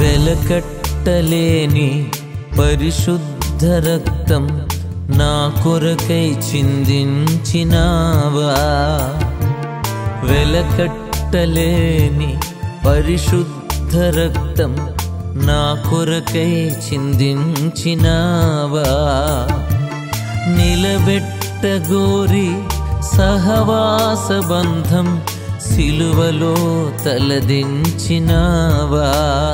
వెలకట్టలేని పరిశుద్ధ రక్తం నా కొరకై చిందించినావా. వెలకట్టలేని పరిశుద్ధ రక్తం నా కొరకై చిందించినావా. నిలబెట్టగోరి సహవాస బంధం సిలువలో తలదించినావా.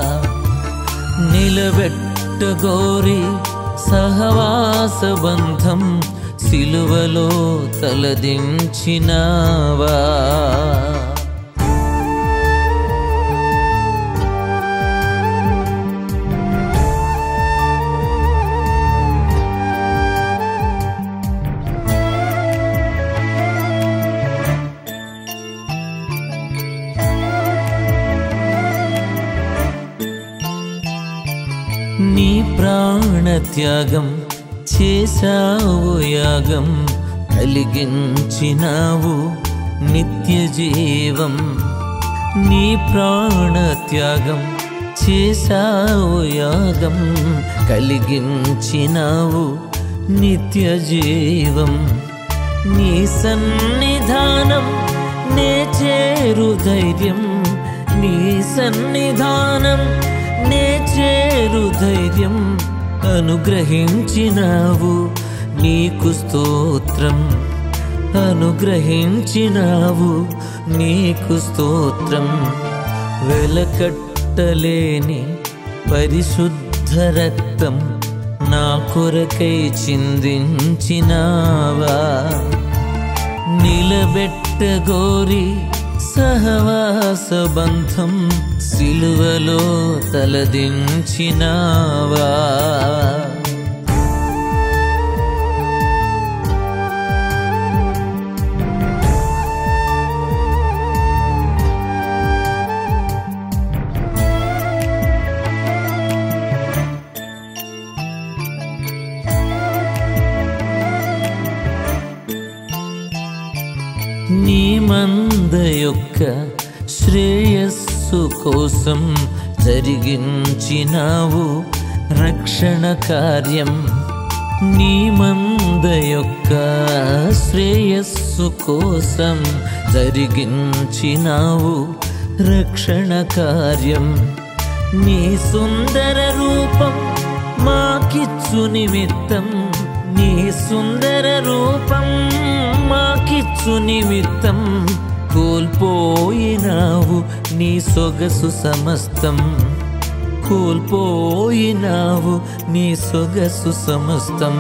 నిలబెట్టగోరి సహవాస బంధం సిలువలో తలదించినావా. నీ ప్రాణత్యాగం చేశావు యాగం, కలిగించినావు నిత్య జీవం. నీ ప్రాణత్యాగం చేశావు యాగం, కలిగించినావు నిత్య జీవం. నీ సన్నిధానం నే చేరు ధైర్యం, నీ సన్నిధానం నే చేరు ధైర్యం. అనుగ్రహించినావు నీకు స్తోత్రం, అనుగ్రహించినావు నీకు స్తోత్రం. వెలకట్టలేని పరిశుద్ధ రక్తం నా కొరకై చిందించినావా. నిలబెట్టగోరి సహవాస బంధం సిలువలో తలదించినావా. నీ మంద యొక్క శ్రేయస్సు కోసం జరిగించినావు రక్షణ కార్యం. నీ మంద యొక్క శ్రేయస్సు కోసం జరిగించినావు రక్షణ కార్యం. నీ సుందర రూపం మాకిచ్చు నిమిత్తం, నీ సుందర రూపం మాకిచ్చు నిమిత్తం. కోల్పోయినావు నీ సొగసు సమస్తం, కోల్పోయినావు నీ సొగసు సమస్తం.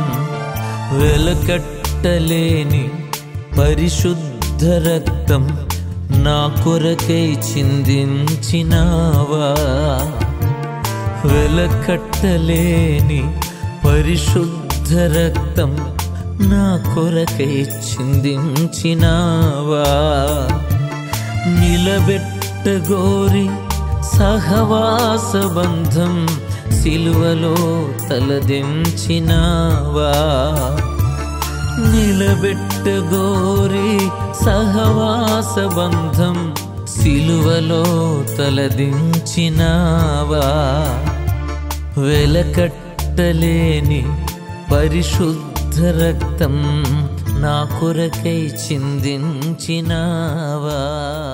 వెలకట్టలేని పరిశుద్ధ రక్తం నా కొరకై చిందించినావా. వెలకట్టలేని పరిశుద్ధ రక్తం నా కొరకై చిందించినావా. నిలబెట్టగోరి సహవాస బంధం సిలువలో తలదించినావా. నిలబెట్టగోరి సహవాస బంధం సిలువలో తలదించినావా. వెలకట్టలేని పరిశుద్ధ రక్తం నా కొరకై చిందించినావా.